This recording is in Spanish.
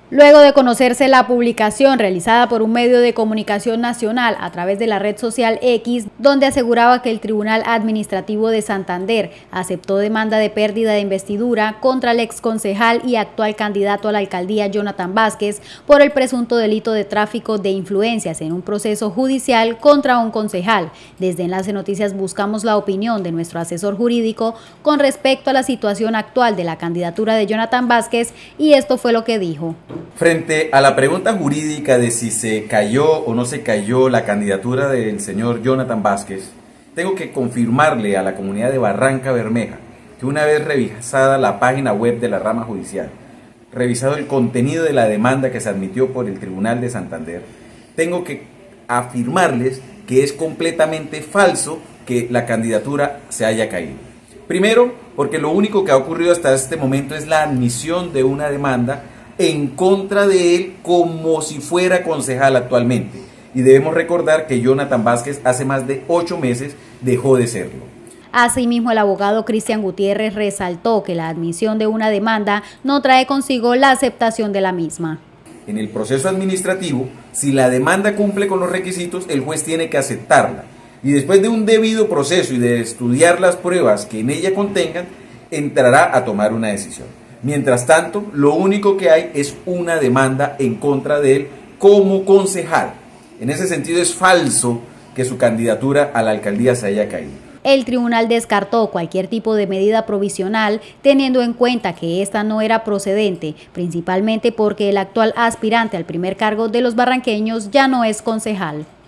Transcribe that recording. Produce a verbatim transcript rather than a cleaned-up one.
Luego de conocerse la publicación realizada por un medio de comunicación nacional a través de la red social X, donde aseguraba que el Tribunal Administrativo de Santander aceptó demanda de pérdida de investidura contra el exconcejal y actual candidato a la alcaldía Jonathan Vázquez por el presunto delito de tráfico de influencias en un proceso judicial contra un concejal. Desde Enlace Noticias buscamos la opinión de nuestro asesor jurídico con respecto a la situación actual de la candidatura de Jonathan Vázquez, y esto fue lo que dijo. Frente a la pregunta jurídica de si se cayó o no se cayó la candidatura del señor Jonathan Vázquez, tengo que confirmarle a la comunidad de Barranca Bermeja que una vez revisada la página web de la rama judicial, revisado el contenido de la demanda que se admitió por el Tribunal de Santander, tengo que afirmarles que es completamente falso que la candidatura se haya caído. Primero, porque lo único que ha ocurrido hasta este momento es la admisión de una demanda en contra de él como si fuera concejal actualmente. Y debemos recordar que Jonathan Vázquez hace más de ocho meses dejó de serlo. Asimismo, el abogado Cristian Gutiérrez resaltó que la admisión de una demanda no trae consigo la aceptación de la misma. En el proceso administrativo, si la demanda cumple con los requisitos, el juez tiene que aceptarla. Y después de un debido proceso y de estudiar las pruebas que en ella contengan, entrará a tomar una decisión. Mientras tanto, lo único que hay es una demanda en contra de él como concejal. En ese sentido es falso que su candidatura a la alcaldía se haya caído. El tribunal descartó cualquier tipo de medida provisional, teniendo en cuenta que esta no era procedente, principalmente porque el actual aspirante al primer cargo de los barranqueños ya no es concejal.